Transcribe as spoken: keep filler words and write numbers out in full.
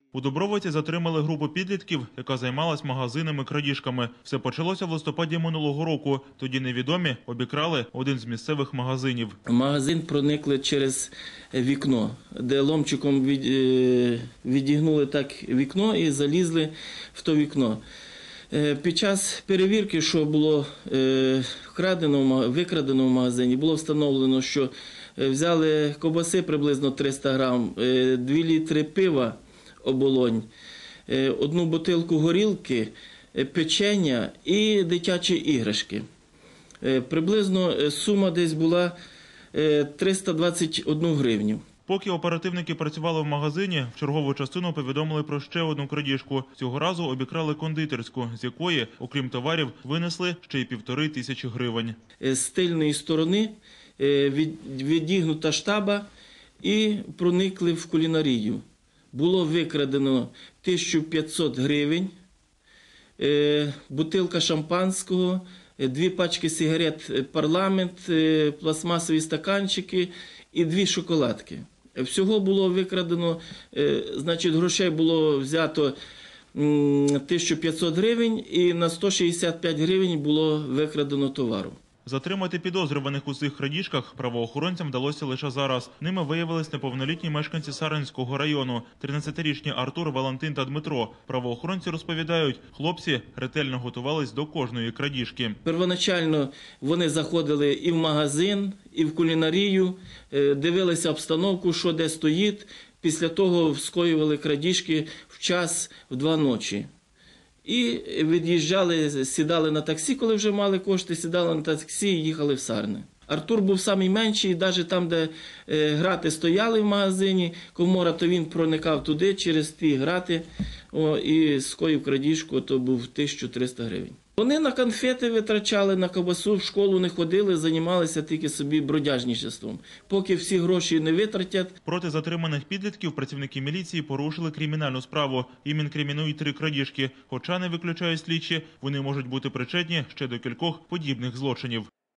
У Дубровиці затримали групу підлітків, яка займалась магазинними крадіжками. Все почалося в листопаді минулого року. Тоді невідомі обікрали один з місцевих магазинів. В магазин проникли через вікно, де ломчиком від, відігнули так вікно і залізли в то вікно. Під час перевірки, що було вкрадено, викрадено в магазині, було встановлено, що взяли ковбаси приблизно триста грам, дві літри пива, оболонь, одну бутилку горілки, печення і дитячі іграшки. Приблизно сума десь була триста двадцять одну гривню. Поки оперативники працювали в магазині, в чергову частину повідомили про ще одну крадіжку. Цього разу обікрали кондитерську, з якої, окрім товарів, винесли ще й півтори тисячі гривень. З тильної сторони відігнута штаба і проникли в кулінарію. Було викрадено тисячу п'ятсот гривень, бутилка шампанського, дві пачки сигарет «Парламент», пластмасові стаканчики і дві шоколадки. Всього було викрадено, значить, грошей було взято тисячу п'ятсот гривень і на сто шістдесят п'ять гривень було викрадено товару. Затримати підозрюваних у цих крадіжках правоохоронцям вдалося лише зараз. Ними виявились неповнолітні мешканці Сарненського району – тринадцятирічні Артур, Валентин та Дмитро. Правоохоронці розповідають, хлопці ретельно готувались до кожної крадіжки. Первоначально вони заходили і в магазин, і в кулінарію, дивилися обстановку, що де стоїть. Після того скоювали крадіжки в час, в два ночі. І від'їжджали, сідали на таксі, коли вже мали кошти, сідали на таксі і їхали в Сарни. Артур був найменший, навіть там, де грати стояли в магазині, комора, то він проникав туди через ті грати о, і скоїв крадіжку, то був тисячу триста гривень. Вони на конфети витрачали, на ковбасу, в школу не ходили, займалися тільки собі бродяжничеством. Поки всі гроші не витратять. Проти затриманих підлітків працівники міліції порушили кримінальну справу. Їм інкримінують три крадіжки. Хоча, не виключають слідчі, вони можуть бути причетні ще до кількох подібних злочинів.